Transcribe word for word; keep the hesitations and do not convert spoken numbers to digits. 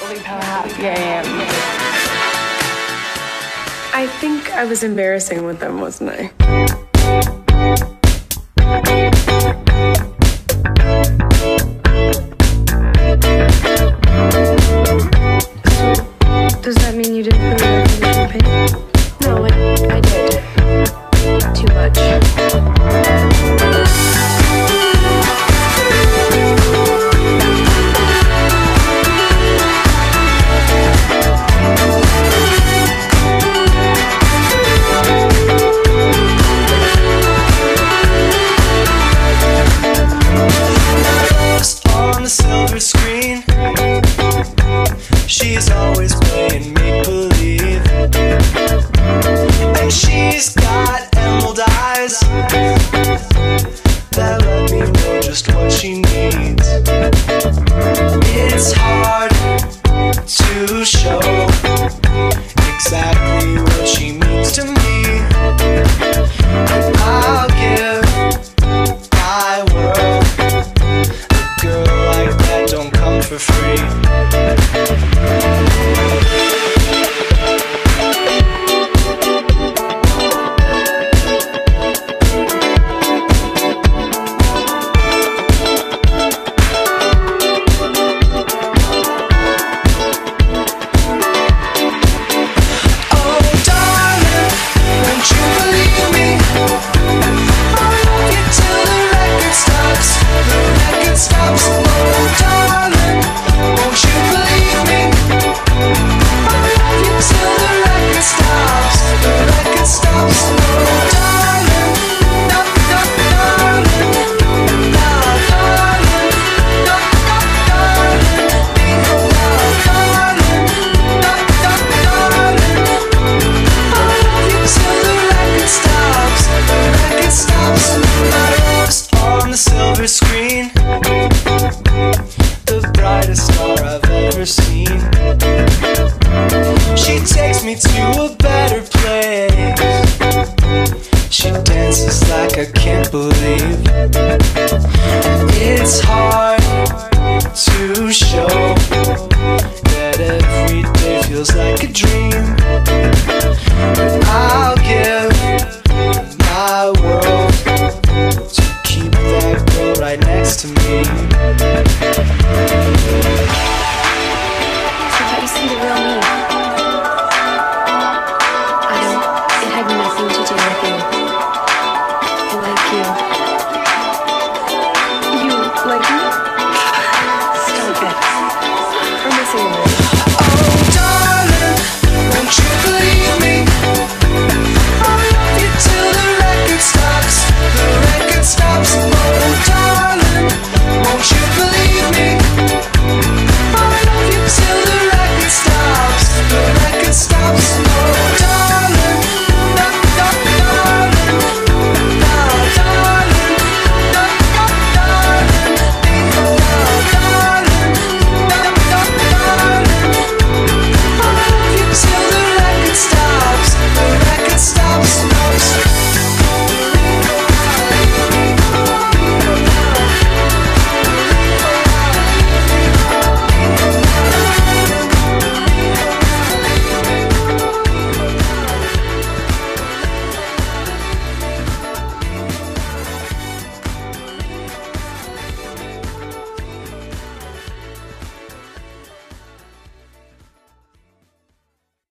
believe how happy I am. I think I was embarrassing with them, wasn't I? So, does that mean you didn't really like the champagne? No, I, I did. Too much. Silver screen, she's always playing make-believe, and she's got emerald eyes that let me know just what she needs. It's hard to show exactly what she means to me, and I'll give my world. Girl like that don't come for free. Oh darling, won't you believe me? I'll love you till the record stops. The record stops. Oh darling, won't you believe me? I'll love you till the record stops. The record stops. Oh darling, no, no, darling, no, darling, no, no, darling, no, darling, no, no, darling. I'll love you till the record stops. The record stops. My love's on the silver screen, the brightest star I've ever seen. She takes me to a better place. She dances like I can't believe. It's hard to show that every day feels like a dream.